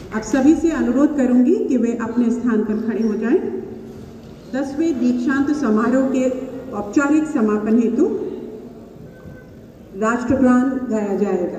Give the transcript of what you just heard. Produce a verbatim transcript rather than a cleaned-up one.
अब सभी से अनुरोध करूंगी कि वे अपने स्थान पर खड़े हो जाएं। दसवें दीक्षांत समारोह के औपचारिक समापन हेतु राष्ट्रगान गाया जाएगा।